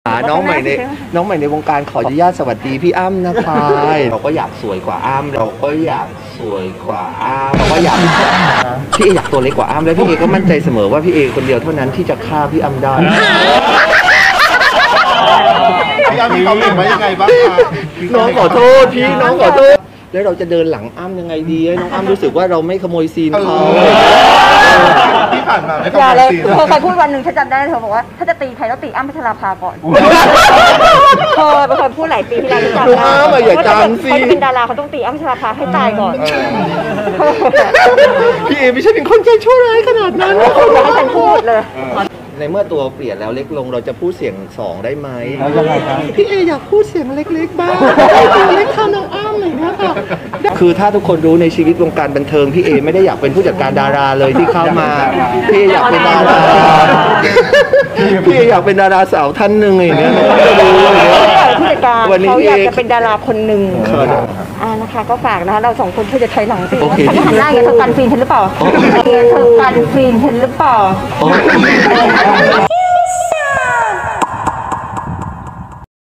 น้องใหม่ในวงการขออนุญาตสวัสดีพี่อ้ำนะคะเราก็อยากสวยกว่าอ้ำเราก็อยากสวยกว่าอ้ำเราก็อยากพี่เออยากตัวเล็กกว่าอ้ำแล้วพี่เอก็มั่นใจเสมอว่าพี่เอคนเดียวเท่านั้นที่จะฆ่าพี่อ้ำได้พี่อ้ำมีความเห็นว่ายังไงบ้างคะน้องขอโทษพี่น้องขอโทษแล้วเราจะเดินหลังอ้ำยังไงดีให้น้องอ้ำรู้สึกว่าเราไม่ขโมยซีนเขาที่ผ่านมาไม่ขอย่าโมเลย ยซีนเธอเคยพูดวันหนึ่งฉันจำได้เธอบอกว่าถ้าจะตีใครต้องตีอ้ำพัชราภาก่อนเธอเป็นคนพูดหลายปีที่แล้วจำได้อย่าจำสิเขาจะเป็นดาราเขาต้องตีอ้ำพัชราภาให้ตายก่อนพี่เอไม่ใช่เป็นคนใจชั่วร้ายขนาดนั้นนะอย่าให้ฉันพูดเลยในเมื่อตัวเปลี่ยนแล้วเล็กลงเราจะพูดเสียง2ได้ไหมยังไงครับพี่เออยากพูดเสียงเล็กๆบ้างเล็กเท่าน้องอ้ำหน่อยนะคะคือถ้าทุกคนรู้ในชีวิตวงการบันเทิงพี่เอไม่ได้อยากเป็นผู้จัดการดาราเลยที่เข้ามาพี่เออยากเป็นดาราพี่เออยากเป็นดาราสาวท่านหนึ่งอย่างเงี้ยจะรู้ผู้จัดการเขาอยากจะเป็นดาราคนหนึ่งนะคะก็ฝากนะคะเรา2คนช่วยจะใช้หลังสิฉันจะหันหน้าอย่างเธอกันฟีนฉันหรือเปล่าเธอกันฟีนฉันหรือเปล่า